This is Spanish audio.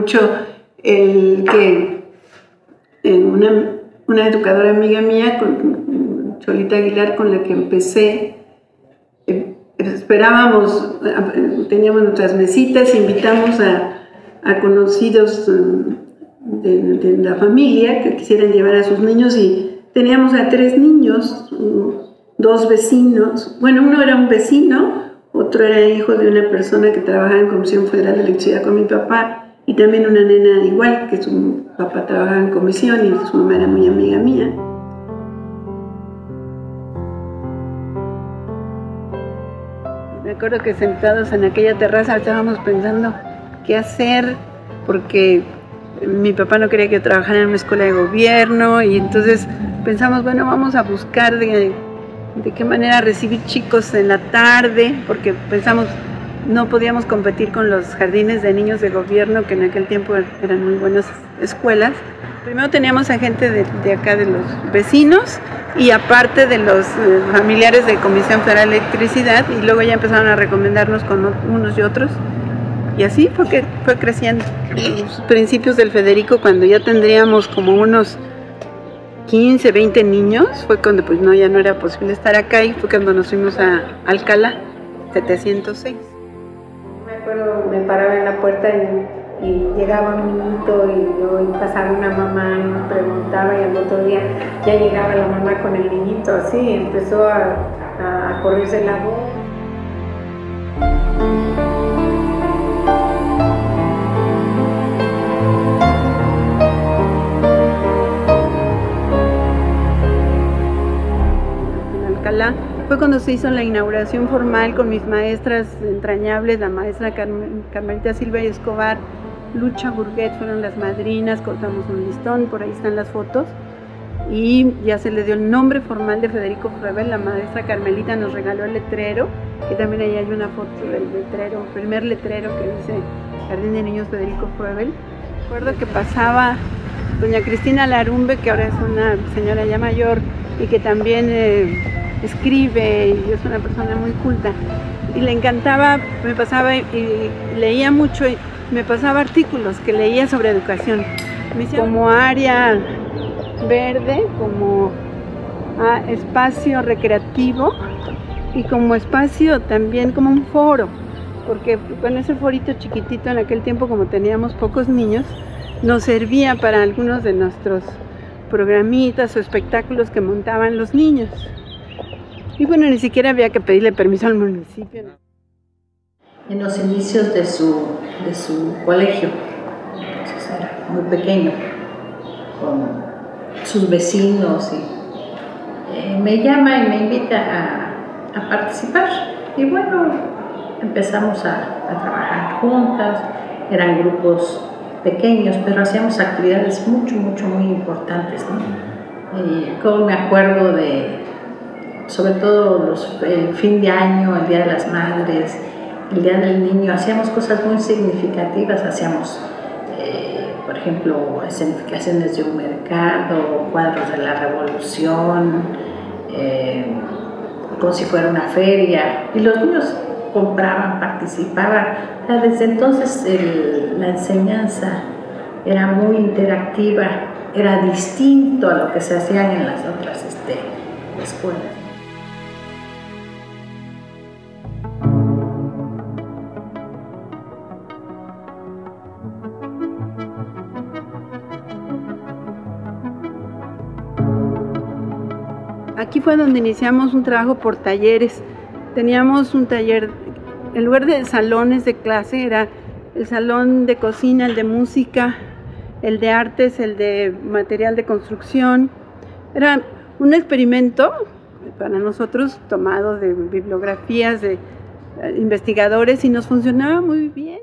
mucho el que una educadora amiga mía, Cholita Aguilar, con la que empecé, esperábamos, teníamos nuestras mesitas, invitamos a conocidos de la familia que quisieran llevar a sus niños, y teníamos a 3 niños, 2 vecinos. Bueno, uno era un vecino, otro era hijo de una persona que trabajaba en Comisión Federal de Electricidad con mi papá, y también una nena igual, que su papá trabajaba en comisión y su mamá era muy amiga mía. Me acuerdo que sentados en aquella terraza estábamos pensando qué hacer, porque mi papá no quería que yo trabajara en una escuela de gobierno, y entonces pensamos, bueno, vamos a buscar de qué manera recibir chicos en la tarde, porque pensamos no podíamos competir con los jardines de niños de gobierno, que en aquel tiempo eran muy buenas escuelas. Primero teníamos a gente de acá, de los vecinos, y aparte de los familiares de Comisión Federal de Electricidad, y luego ya empezaron a recomendarnos con unos y otros, y así fue creciendo. Los principios del Federico, cuando ya tendríamos como unos 15, 20 niños, fue cuando pues ya no era posible estar acá, y fue cuando nos fuimos a Alcalá, 706. Me paraba en la puerta y llegaba un niñito, y pasaba una mamá y nos preguntaba, y al otro día ya llegaba la mamá con el niñito, así empezó a correrse la voz. En Alcalá fue cuando se hizo la inauguración formal con mis maestras entrañables, la maestra Carmelita Silva y Escobar, Lucha Burguet fueron las madrinas, cortamos un listón, por ahí están las fotos, y ya se le dio el nombre formal de Federico Froebel. La maestra Carmelita nos regaló el letrero, que también ahí hay una foto del letrero, el primer letrero que dice Jardín de Niños Federico Froebel. Recuerdo que pasaba doña Cristina Larumbe, que ahora es una señora ya mayor y que también escribe, y es una persona muy culta, y le encantaba, me pasaba y leía mucho, y me pasaba artículos que leía sobre educación, como área verde, como espacio recreativo, y como espacio también como un foro, porque con ese forito chiquitito en aquel tiempo, como teníamos pocos niños, nos servía para algunos de nuestros programitas o espectáculos que montaban los niños. Y bueno, ni siquiera había que pedirle permiso al municipio. En los inicios de su colegio, entonces era muy pequeño, con sus vecinos, y me llama y me invita a participar. Y bueno, empezamos a trabajar juntas, eran grupos pequeños, pero hacíamos actividades muy importantes, ¿no? Y como me acuerdo sobre todo el fin de año, el Día de las Madres, el Día del Niño, hacíamos cosas muy significativas, hacíamos, por ejemplo, escenificaciones de un mercado, cuadros de la Revolución, como si fuera una feria, y los niños compraban, participaban. Desde entonces la enseñanza era muy interactiva, era distinto a lo que se hacían en las otras escuelas. Aquí fue donde iniciamos un trabajo por talleres. Teníamos un taller, en lugar de salones de clase, era el salón de cocina, el de música, el de artes, el de material de construcción. Era un experimento para nosotros tomado de bibliografías de investigadores, y nos funcionaba muy bien.